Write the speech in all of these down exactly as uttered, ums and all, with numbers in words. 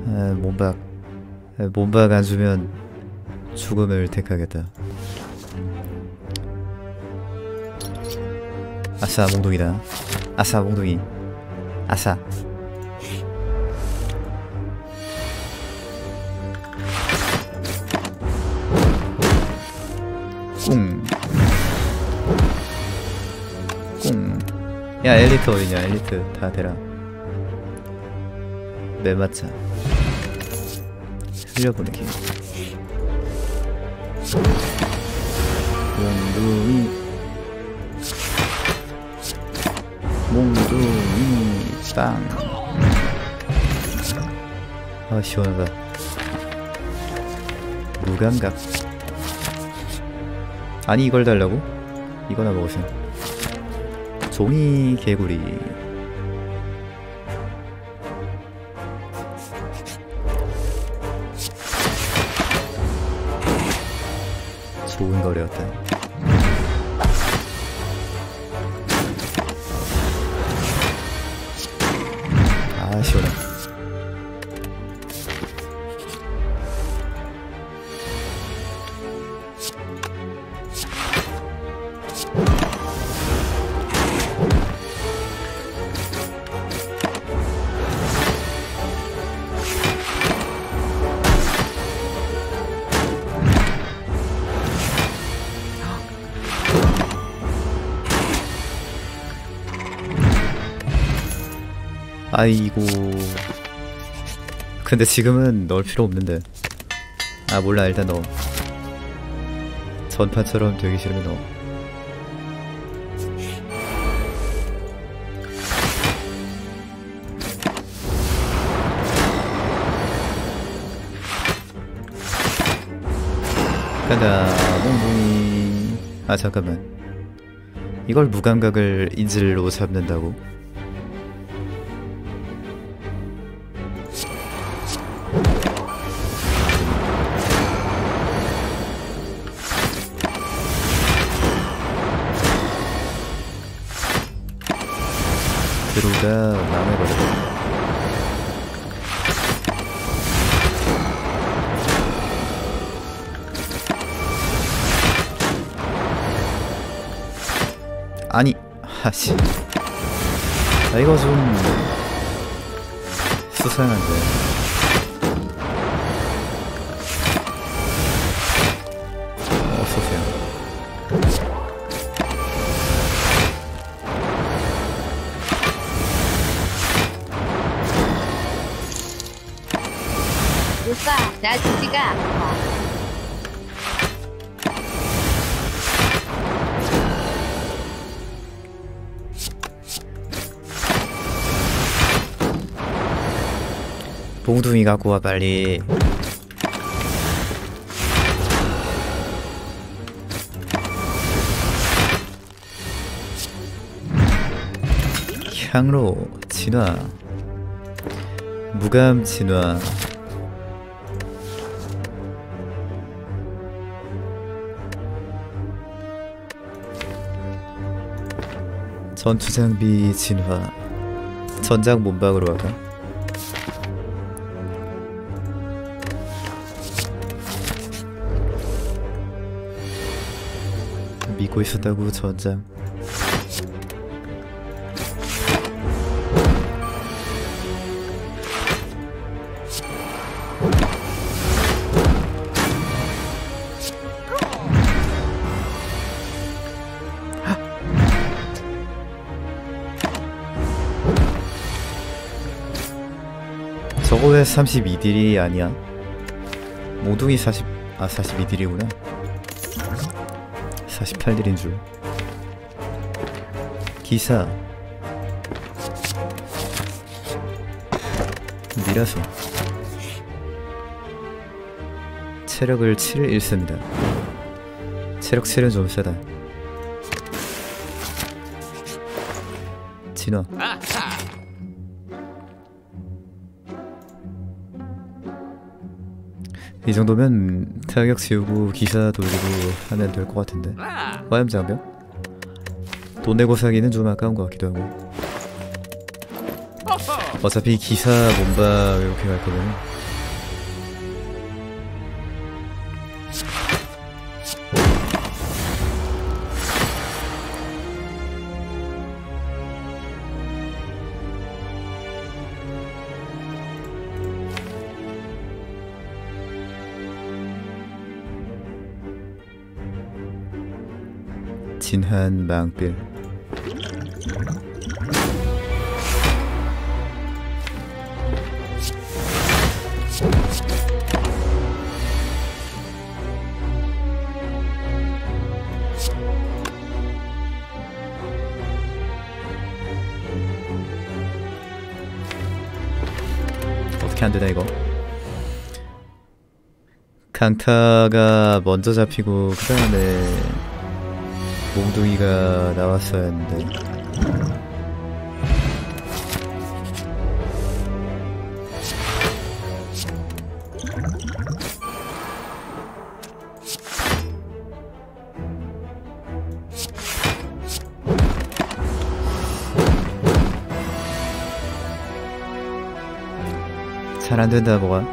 아, 몸박. 아, 몸박 안 주면 죽음을 택하겠다. 아싸 몽둥이다. 아싸 몽둥이. 아싸. 꿍. 꿍. 야 엘리트 어디냐. 엘리트 다 대라. 매맞자. 흘려보내기. 몽둥이 몽둥이 빵. 아 시원하다. 무감각. 아니 이걸 달라고? 이거나 먹으세요. 종이 개구리. 좋은 거래였다. 아 시원해. 아이고. 근데 지금은 넣을 필요 없는데. 아 몰라 일단 넣어. 전판처럼 되기 싫으면 넣어. 간다 몽둥이. 아 잠깐만. 이걸 무감각을 인질로 잡는다고? 드루가 망해버렸다. 아니 하씨. 아 이거 좀 수상한데. 어서오세요. 오빠, 나 지지가 아파. 몽둥이 갖고 와 빨리. 향로 진화. 무감 진화. 전투장비 진화. 전장 몸박으로 할까? 믿고 있었다고 전장. 저거 왜 삼십이 딜이 아니야? 몽둥이 사십... 아 사십이 딜이구나. 사십팔 딜인 줄. 기사 미라소. 체력을 칠 잃습니다. 체력 칠은 좀 세다. 진화. 이 정도면 타격 지우고 기사 돌리고 하면 될 것 같은데. 화염장벽? 돈 내고 사기는 좀 아까운 것 같기도 하고. 어차피 기사 몸박 이렇게 갈 거면 진한 망필. 어떻게 안되나 이거. 강타가 먼저 잡히고 그 다음에 몽둥이가 나왔어야 했는데 잘 안된다 뭐가.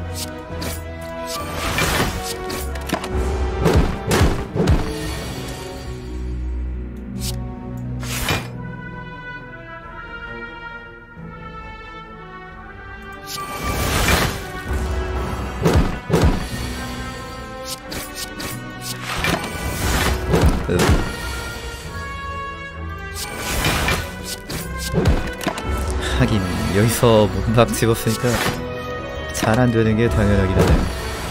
하긴 여기서 몸박 집었으니까 잘 안되는 게 당연하긴 하네.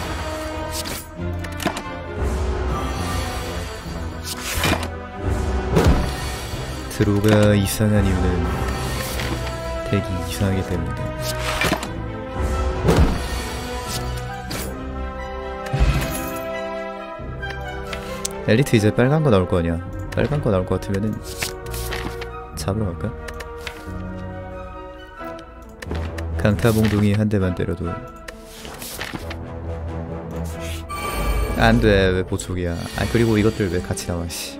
드로가 이상한 이유는 덱이 이상하기 때문이다. 엘리트 이제 빨간 거 나올 거 아니야. 빨간 거 나올 거 같으면은 잡으러 갈까? 강타 몽둥이 한 대만 때려도 안 돼. 왜 보촉이야. 아 그리고 이것들 왜 같이 나와 씨.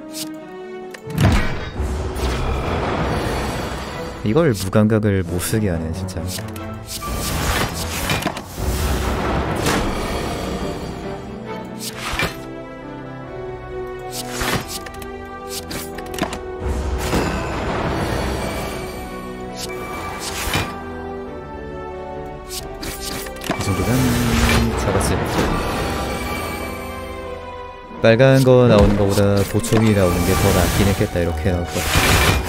이걸 무감각을 못쓰게 하네 진짜. 이 정도면 잡았지. 빨간 거 나오는 거보다 보촉이 나오는 게 더 낫긴 했겠다. 이렇게 나올 것 같아.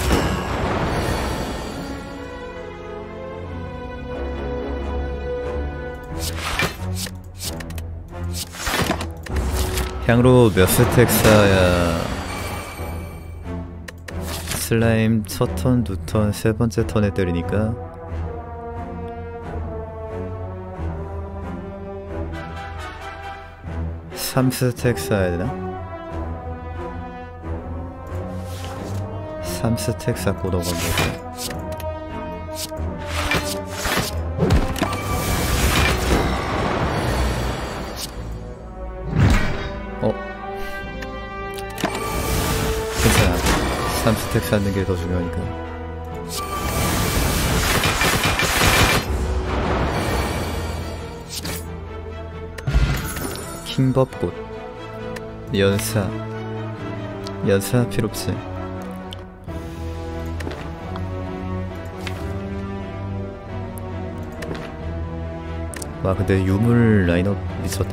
향로 몇 스택 쌓아야 슬라임 첫 턴, 두 턴, 세 번째 턴에 때리니까 삼 스택 쌓아야 되나? 삼 스택 쌓고 넘어간 거고. 어? 괜찮아. 삼 스택 쌓는 게 더 중요하니까. 킹법꽃 연사 연사 필요없지. 와 근데 유물 라인업 미쳤다.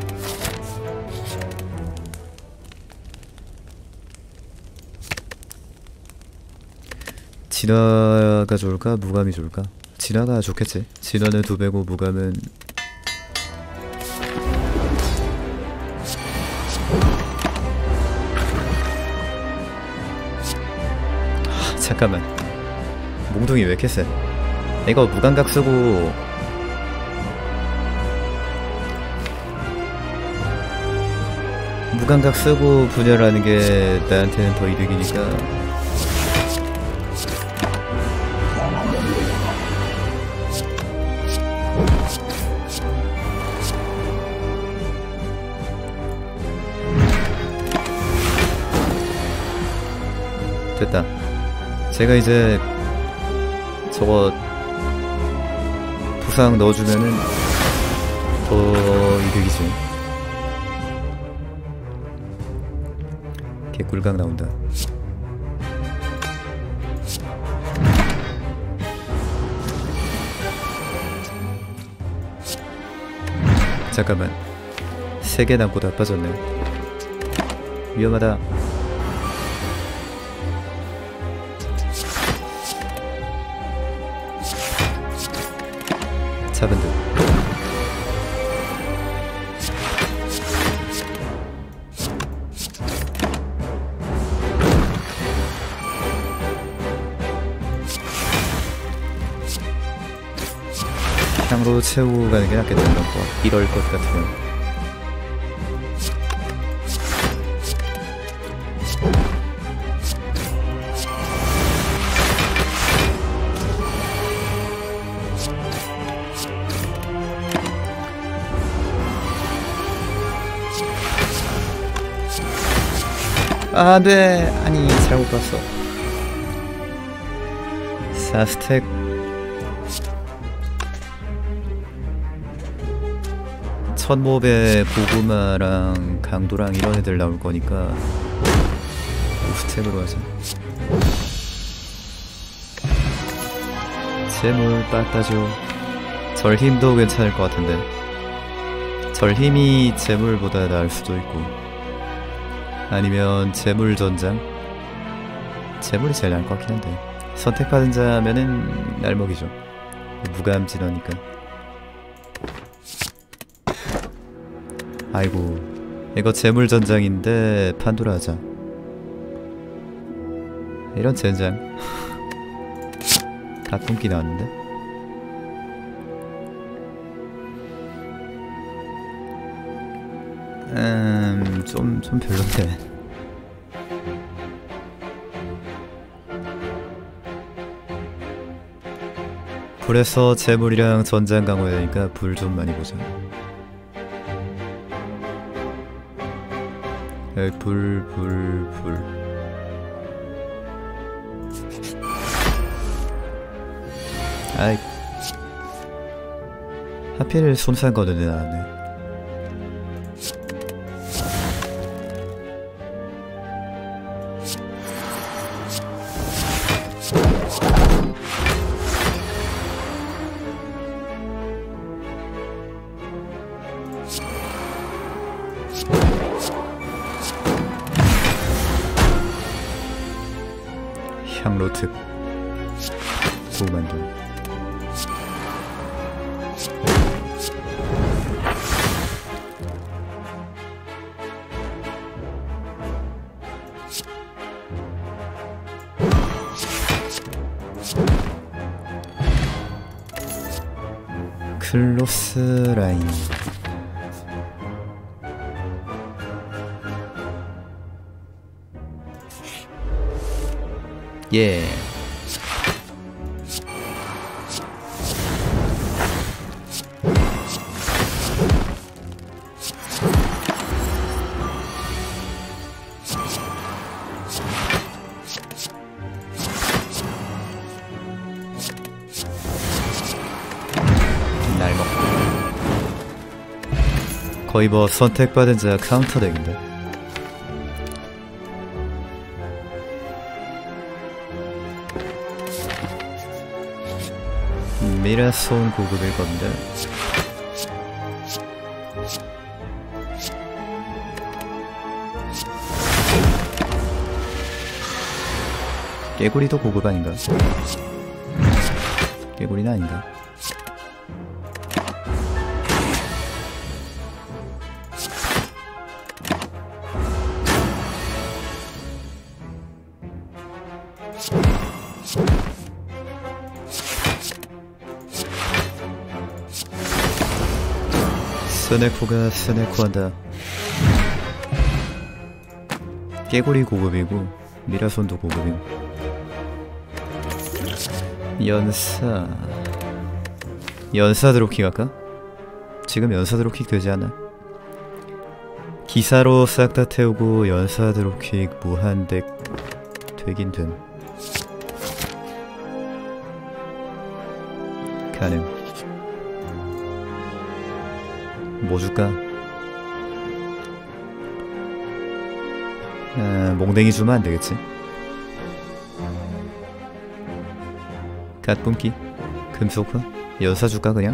진화가 좋을까? 무감이 좋을까? 진화가 좋겠지. 진화는 두 배고 무감은 하, 잠깐만 몽둥이 왜 이렇게 세? 이거 무감각 쓰고 무감각 쓰고 분열하는 게 나한테는 더 이득이니까. 됐다. 제가 이제 저거 쾅쾅 넣어주면은 더 이득이지. 개꿀각 나온다. 잠깐만, 세 개 남고 다 빠졌네. 위험하다. 잡은 듯. 향으로 채우고 가는 게 낫겠다. 이런 거. 이럴 것 같으면. 아, 안돼. 아니, 잘못 봤어. 사 스택. 천몹의 고구마랑 강도랑 이런 애들 나올 거니까 오 스택으로 하자. 재물 빠따죠. 절힘도 괜찮을 것 같은데. 절힘이 재물보다 나을 수도 있고, 아니면 재물 전장. 재물이 제일 나을 것 같긴 한데, 선택받은 자면은 날먹이죠. 무감 진화니까. 아이고, 이거 재물 전장인데 판도라 하자. 이런 젠장. 가품기 나왔는데. 음, 좀, 좀 별론데. 불에서 재물이랑 전장 강화해야 되니까 불 좀 많이 보자. 에, 불, 불, 불. 아이, 하필 손상 거드네 나왔네. 향로특 고만두. 클로스 라인. 예. 날 먹고. 거의 뭐 선택받은 자 카운터 덱인데. 미라손 고급일 건데. 깨구리도 고급 아닌가? 깨구리는 아닌가? 스네코가 스네코한다. 깨구리 고급이고 미라손도 고급이고. 연사 연사 드롭킥 할까? 지금 연사 드롭킥 되지 않아? 기사로 싹 다 태우고 연사 드롭킥 무한덱 되긴 됨. 가능. 뭐 줄까? 아, 몽댕이 주면 안 되겠지? 갓뿜기? 금소크? 연사 줄까 그냥?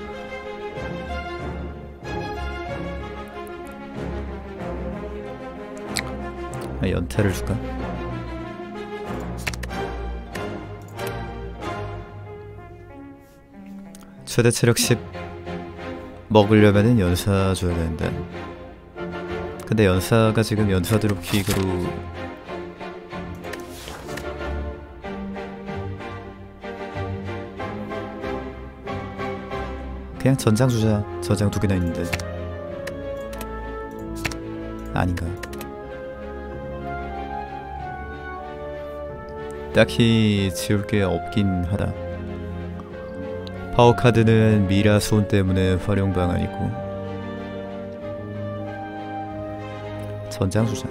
아, 연타를 줄까? 최대 체력 십 먹으려면은 연사 줘야 되는데, 근데 연사가 지금 연사 드롭 퀵으로 그냥 전장 주자. 전장 두 개나 있는데. 아닌가? 딱히 지울 게 없긴 하다. 파워카드는 미라 손 때문에 활용 방안이고, 전장 주자.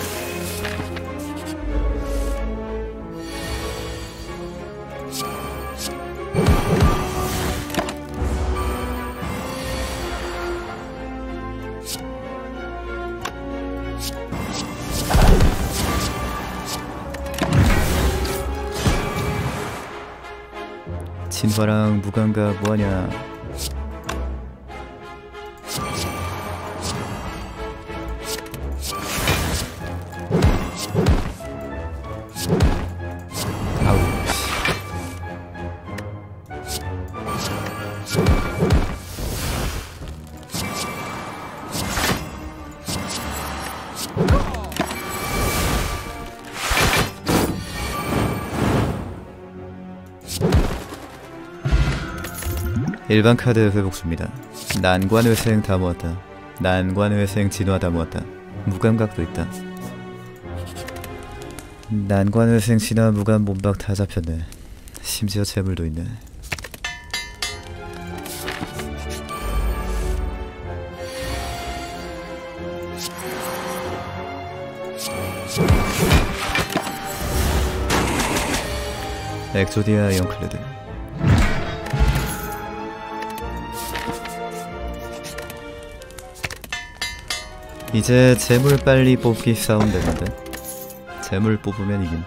진화랑 무감각 뭐하냐. 아우 일반 카드 회복 줍니다. 난관회생 다 모았다. 난관회생 진화 다 모았다. 무감각도 있다. 난관회생 진화 무감 몸박 다 잡혔네. 심지어 재물도 있네. 엑소디아 영클레드. 이제 재물 빨리 뽑기 싸움 되는데, 재물 뽑으면 이긴.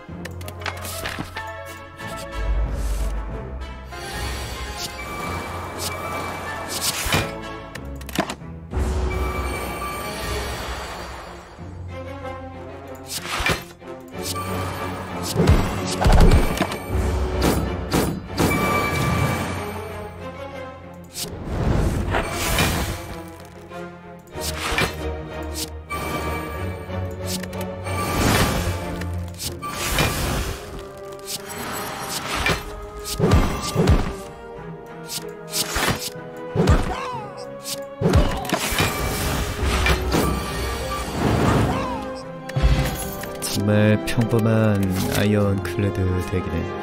정말 평범한 아이언 클레드 덱이네.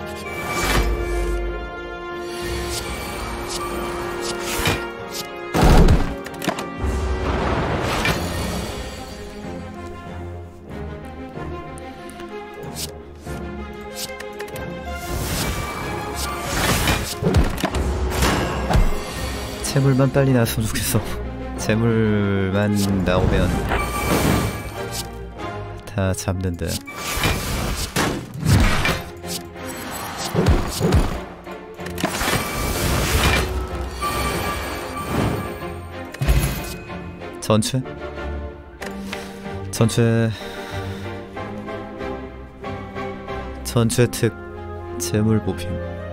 재물만 빨리 나왔으면 좋겠어. 재물만 나오면 다 잡는데. 전체? 전체 전체 특 재물 뽑힘.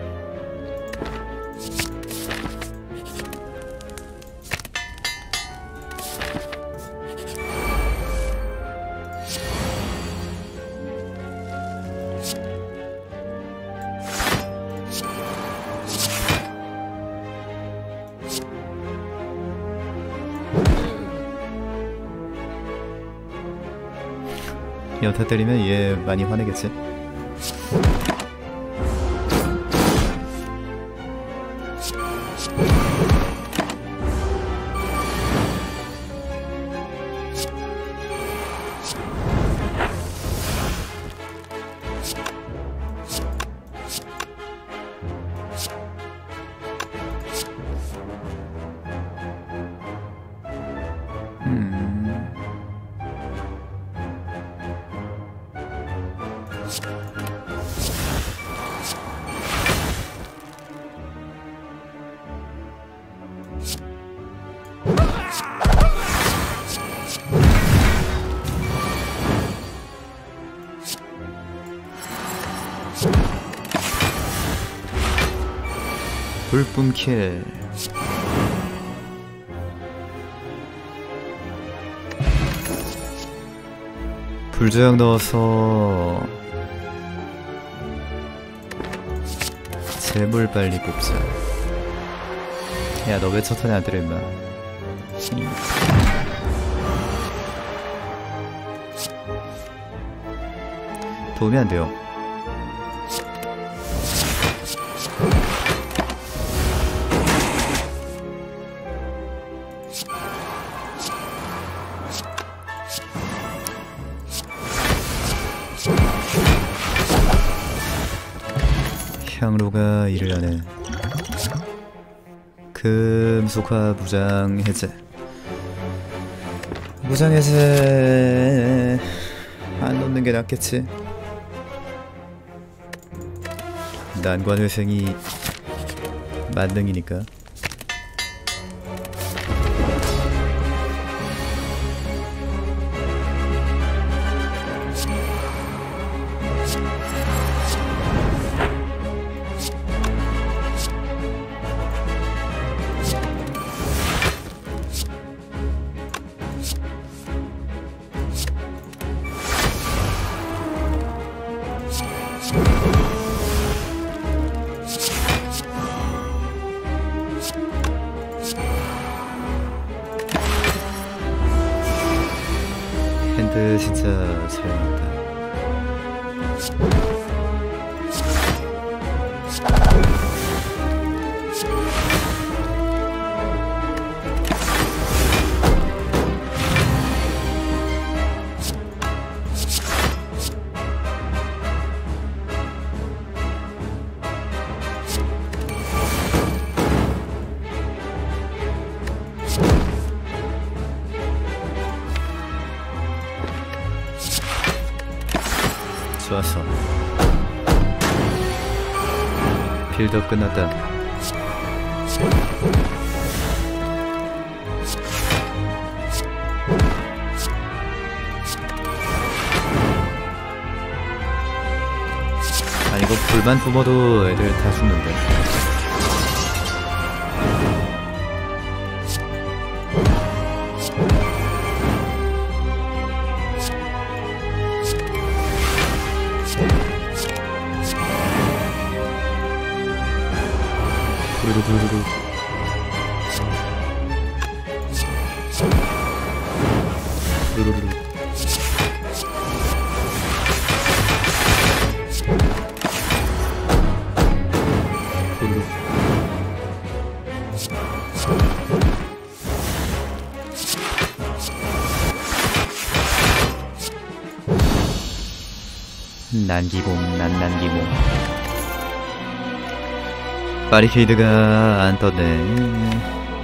연타 때리면 얘 많이 화내겠지? 음. 불뿜킬. 불조약 넣어서 재물 빨리 뽑자. 야, 너 왜 첫 턴에 안 때려 임마. 도움이 안 돼요. 향로가 일을 하네. 금속화 무장 해제. 무장 해제 안 넣는 게 낫겠지. 난관 회생이 만능이니까. 핸드 진짜 잘 나왔다. 좋았어. 빌드업 끝났다. 아, 이거 불만 뿜어도 애들 다 죽는데. 두루두루두루. 두루두루. 두루두. 난기봉 난난기봉. 바리케이드가 안 떴네.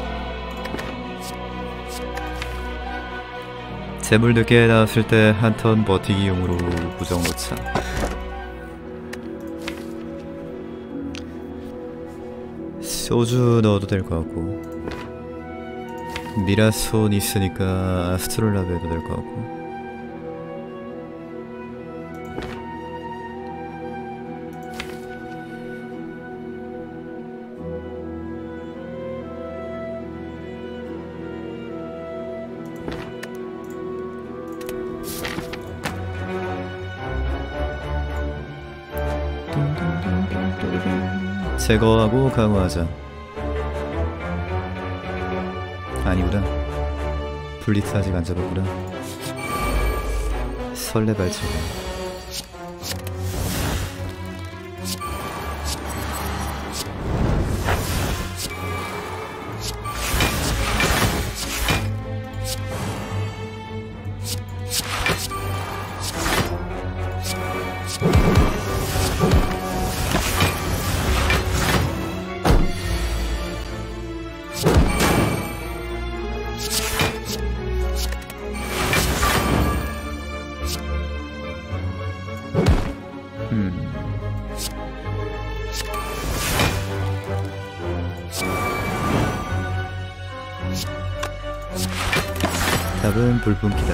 재물 늦게 나왔을 때 한 턴 버티기용으로 부정 놓자. 소주 넣어도 될 것 같고, 미라손 있으니까 아스트롤라브 해도 될 것 같고. 제거하고 강화하자. 아니구나. 블리트 아직 안 잡았구나. 설레 발차기. 답은 불뿜기다.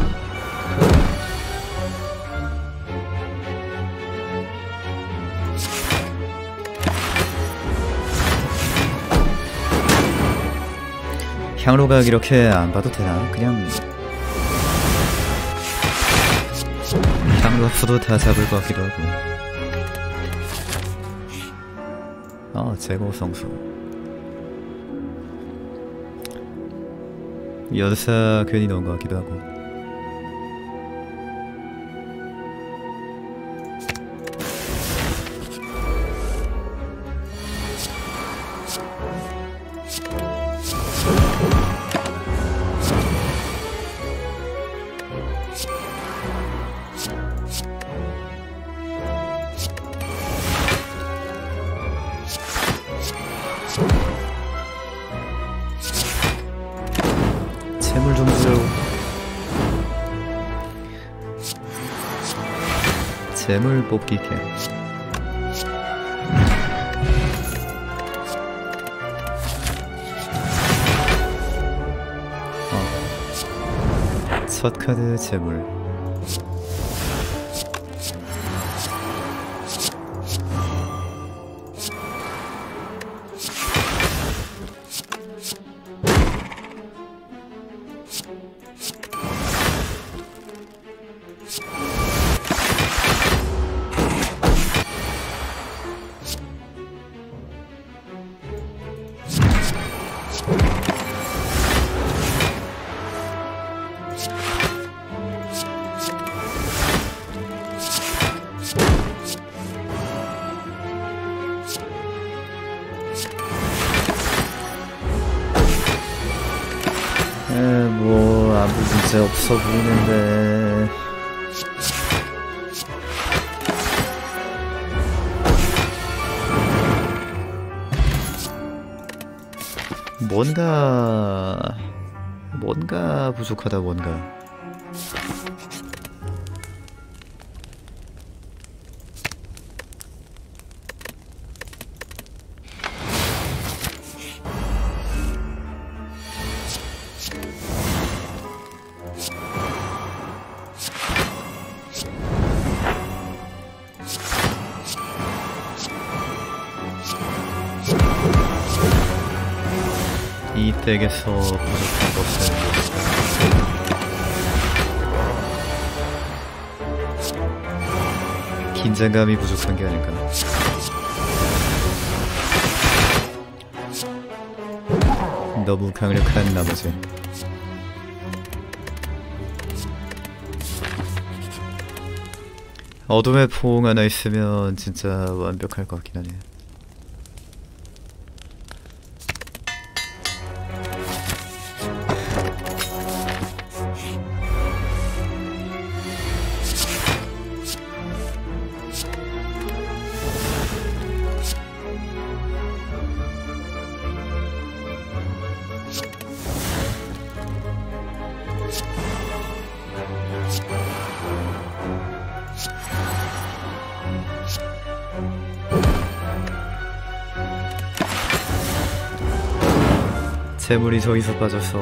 향로각 이렇게 안 봐도 되나? 그냥 향로 앞으로 다 잡을 것 같기도 하고. 아, 제거 성수. 연사 괜히 넣은 것 같기도 하고. 재물 좀 주세요. 재물 뽑기 캠. 어. 첫 카드 재물. 에, 뭐 아무 문제 없어 보이는데. 뭔가 뭔가 부족하다. 뭔가 이 덱에서 부족한 것은 긴장감이 부족한 게 아닐까. 너무 강력한 나머지 어둠의 포옹 하나 있으면 진짜 완벽할 것 같긴 하네. 재물이 저기서 빠져서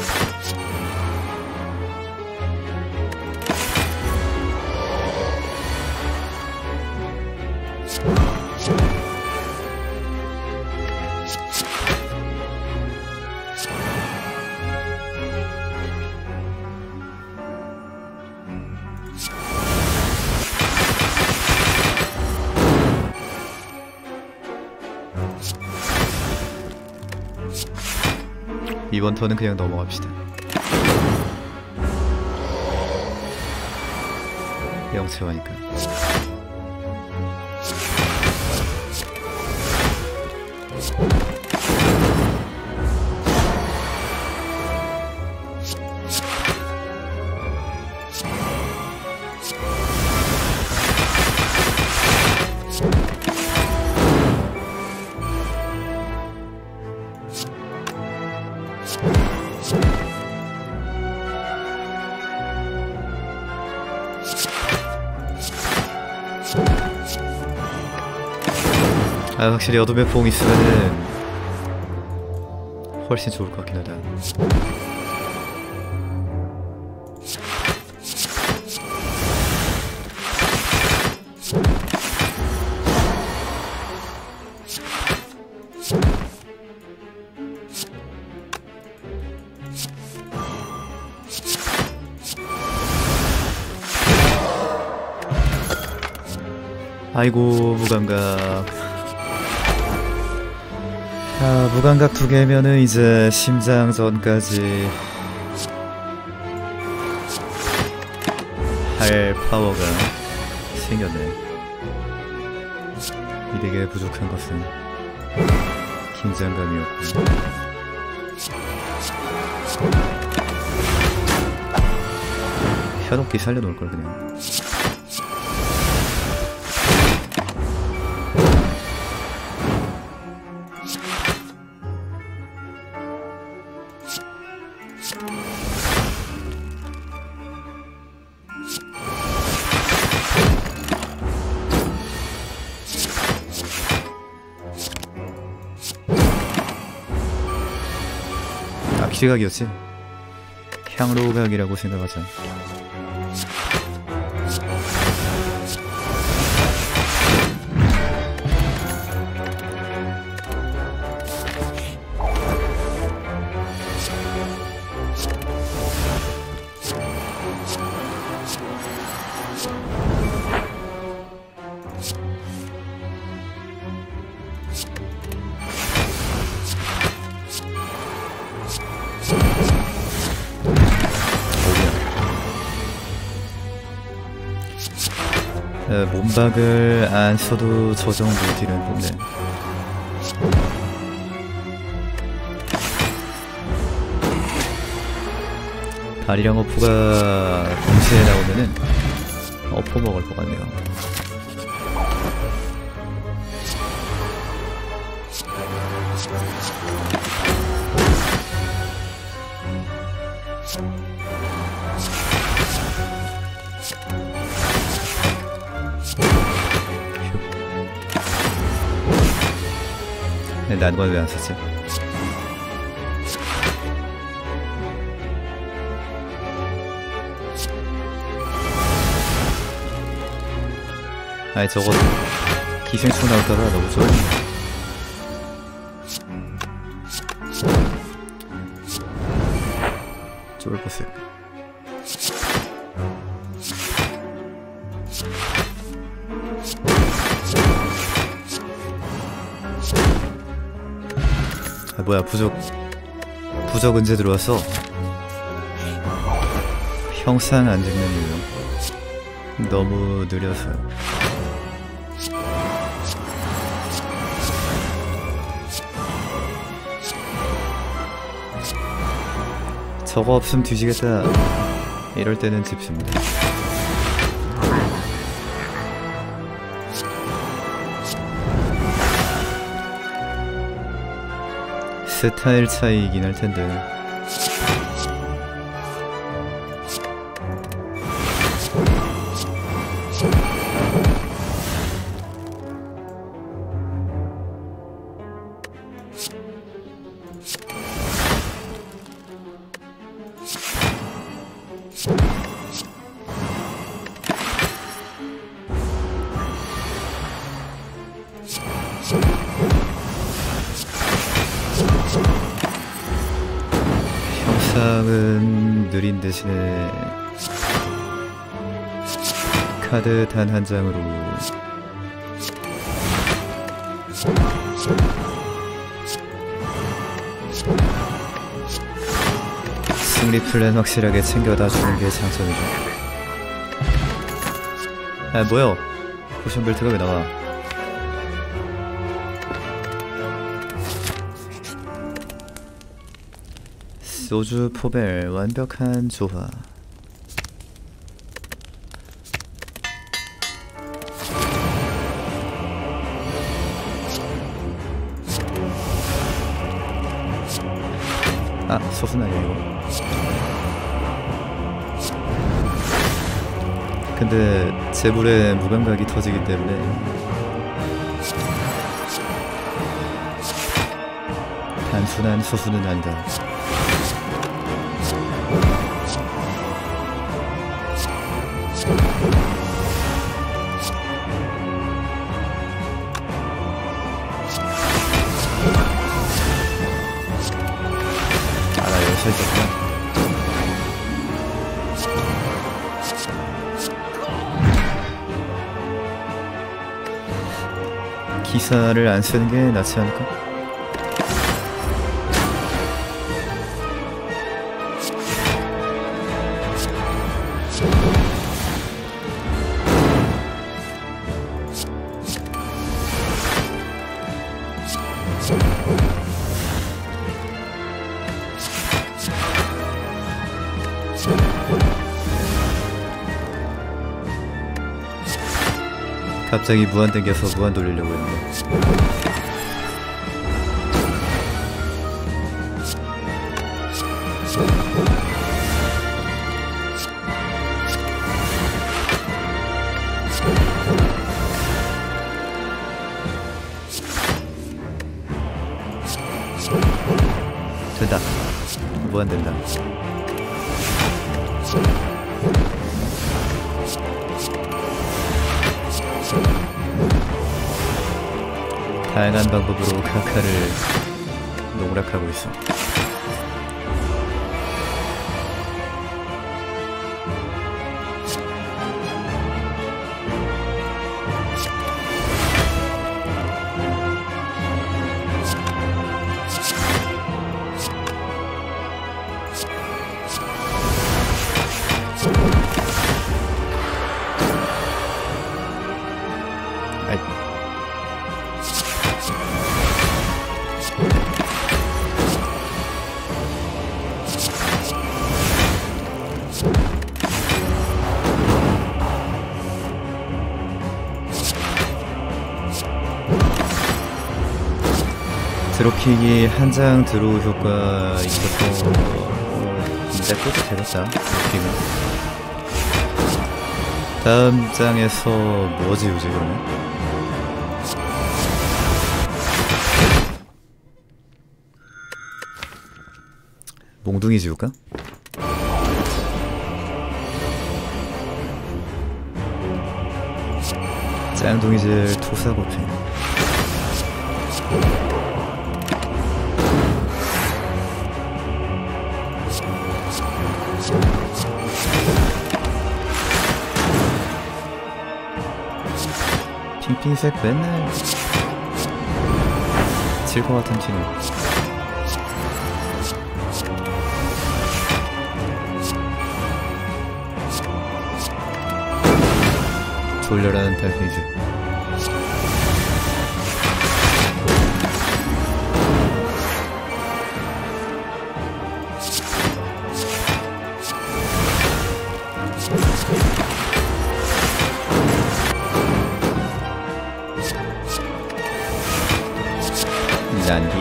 이번 턴은 그냥 넘어갑시다. 영체화니까. 아, 확실히 어둠의 포옹 있으면은 훨씬 좋을 것 같긴 하다. 아이고 무감각. 아 무감각 두 개면은 이제 심장전까지 할 파워가 생겼네. 이득에 부족한 것은 긴장감이었고. 현옥기 살려놓을걸 그냥. 악시각이었지? 향로각이라고 생각하자. 어, 몸박을 안 써도 저 정도 딜은 뽑네. 발이랑 어포가 동시에 나오면은 어포 먹을 것 같네요. 난 건 왜 안 썼지? 아니 저거 기생충 나올까봐 너무 좋아. 쫄보스. 아 뭐야 부적 부적 언제 들어왔어? 형상 안 찍는 이유 너무 느려서요. 저거 없으면 뒤지겠다. 이럴 때는 집습니다. 스타일 차이이긴 할 텐데. 형상은 느린 대신에 카드 단 한 장으로 승리 플랜 확실하게 챙겨다 주는 게 장점이죠. 아 뭐야? 포션 벨트가 왜 나와? 소주 포벨 완벽한 조화. 아 소순 아니야 이거. 근데 재물에 무감각이 터지기 때문에 단순한 소수는 아니다. 아 나 여기서 있었구나. 기사를 안 쓰는 게 낫지 않을까? 갑자기 무한 땡겨서 무한 돌리려고 했는데 된다. 무한 된다. 다양한 방법으로 카카를 농락하고 있어. 드롭킥이 한 장 드로우 효과 있어서 진짜 꽂도 되겠다. 드롭킥은 다음 장에서 뭐 지우지 그러면? 몽둥이 지울까? 짱둥이질 토사고피. 핑핑색 맨날 질 것 같은 티는 돌려라는 달팽이즈. 난기.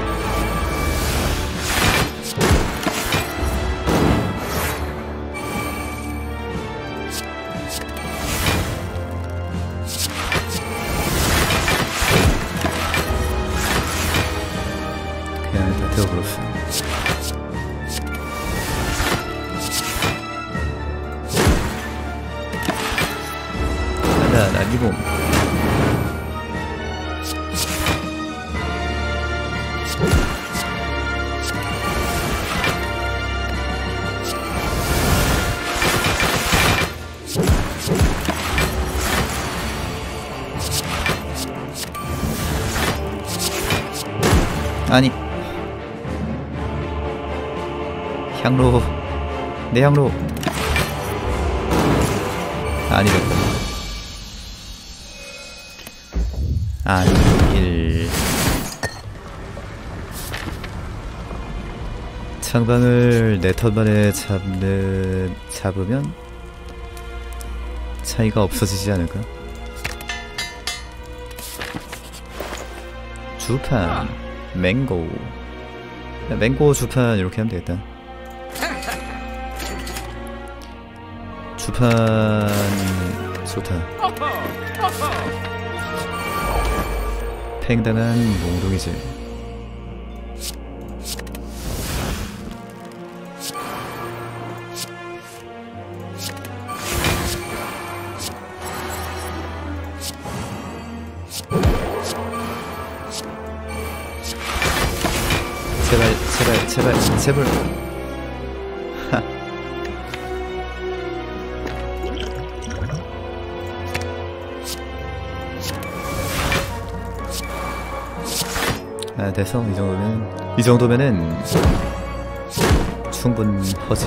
그냥 다 태워버렸어. 간다, 난기bom. 아니 향로 내 향로 아니래. 아니일 창방을 네 턴 만에 잡는 잡으면 차이가 없어지지 않을까? 주판 맹고 맹고 주판 이렇게 하면 되겠다. 주판 좋다. 팽당한 몽둥이질. 제발 제발 제발 제발. 하. 아, 돼서 이 정도면 이 정도면은 충분하지.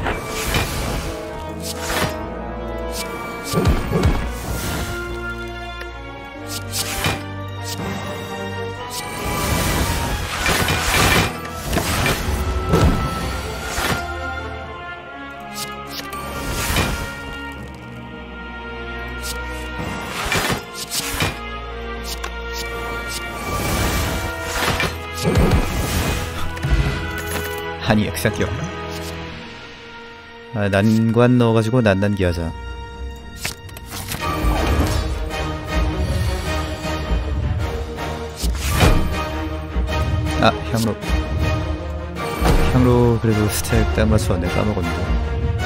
아니 액사기요. 아, 난관 넣어가지고 난단기 하자. 아 향로 향로 그래도 스택 딱 맞춰. 내가 까먹었는데.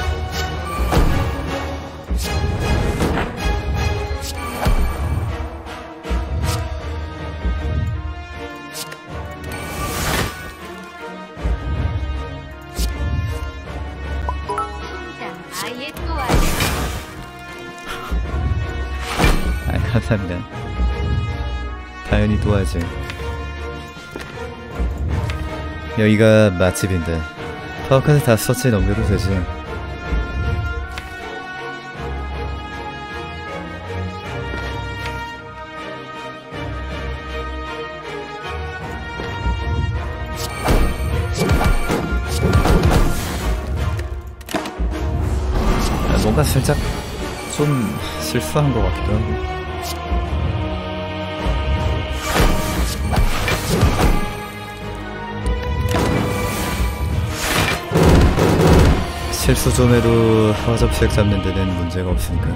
아예 또 와요. 아 감사합니다. 당연히 도와야지. 여기가 맛집인데 파워카드 다 서치에 넘겨도 되지. 아, 뭔가 살짝 좀 실수한 것 같기도 하고. 실수 좀 해도 화접색 잡는 데는 문제가 없으니까.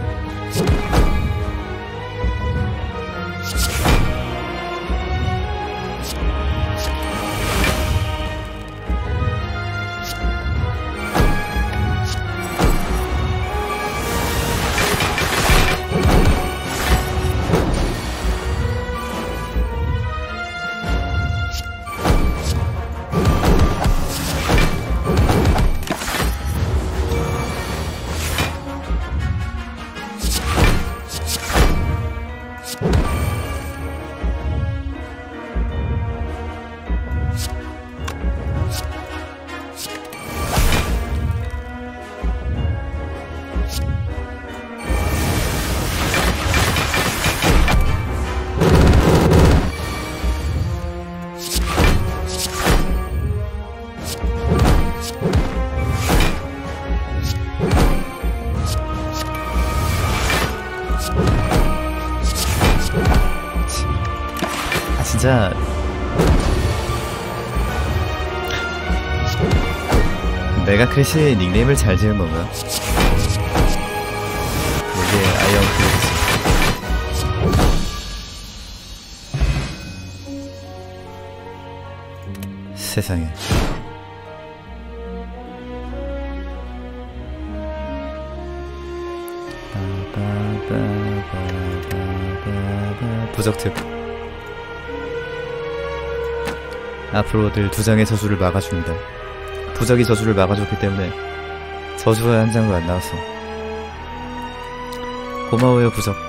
진짜 내가 크래시 닉네임을 잘 지은 건가? 이게 아이언 크래시. 세상에. 부적특. 앞으로 늘 두 장의 저주를 막아줍니다. 부적이 저주를 막아줬기 때문에 저주가 한 장도 안 나왔어. 고마워요 부적.